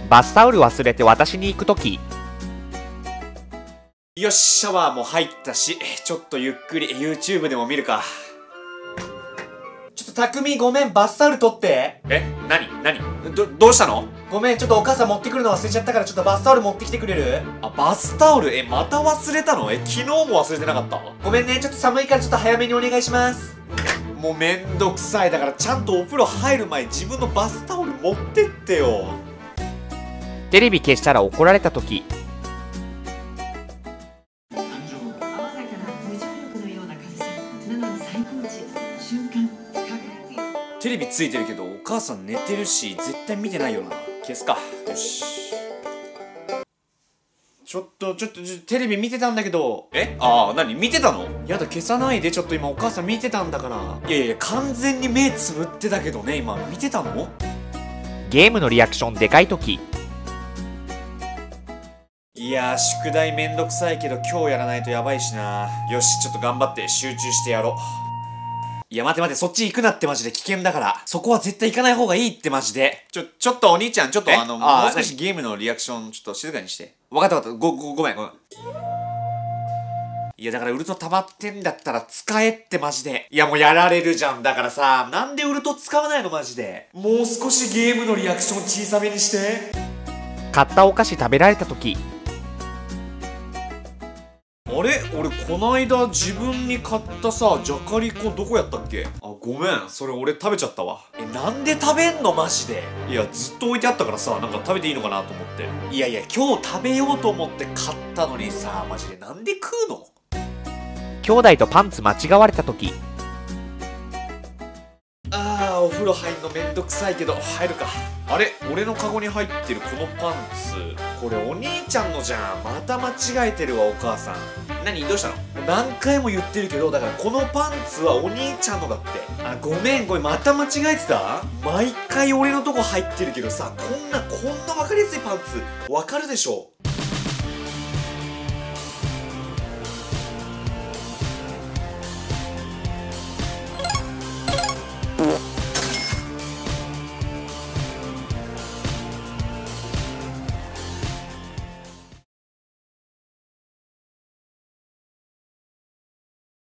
バスタオル忘れて渡しに行くとき。 よし、シャワーも入ったし、ちょっとゆっくり YouTube でも見るか。ちょっと匠ごめん、バスタオル取って。どうしたの？ごめん、ちょっとお母さん持ってくるの忘れちゃったから、ちょっとバスタオル持ってきてくれる？あ、バスタオル？また忘れたの？昨日も忘れてなかった？ごめんね、ちょっと寒いからちょっと早めにお願いします。もうめんどくさい。だからちゃんとお風呂入る前自分のバスタオル持ってってよ。 テレビ消したら怒られたとき。 テレビついてるけどお母さん寝てるし絶対見てないよな。消すか。よし。ちょっとテレビ見てたんだけど。何見てたの？やだ、消さないで。ちょっと今お母さん見てたんだから。いや完全に目つぶってたけどね。今見てたの？ ゲームのリアクションでかいとき。 いやー、宿題めんどくさいけど今日やらないとやばいしな。よし、ちょっと頑張って集中してやろう。いや待て、そっち行くなって。マジで危険だから。そこは絶対行かない方がいいってマジで。ちょっとお兄ちゃん、ちょっともう少しゲームのリアクションちょっと静かにして。わかった。ごめん。いやだからウルト溜まってんだったら使えってマジで。いやもうやられるじゃん。だからさ、なんでウルト使わないのマジで。もう少しゲームのリアクション小さめにして。 買ったお菓子食べられたとき。 あれ？俺こないだ自分に買ったさ、じゃがりこどこやったっけ？ごめん、それ俺食べちゃったわ。なんで食べんのマジで。いやずっと置いてあったからさ、なんか食べていいのかなと思って。いや今日食べようと思って買ったのにさ、マジでなんで食うの？ 兄弟とパンツ間違われたとき。 お風呂入んのめんどくさいけど入るか。あれ？俺のカゴに入ってるこのパンツ、これお兄ちゃんのじゃん。また間違えてるわお母さん。どうしたの？何回も言ってるけど、だからこのパンツはお兄ちゃんのだって。ごめんまた間違えてた？毎回俺のとこ入ってるけどさ、こんな分かりやすいパンツわかるでしょ？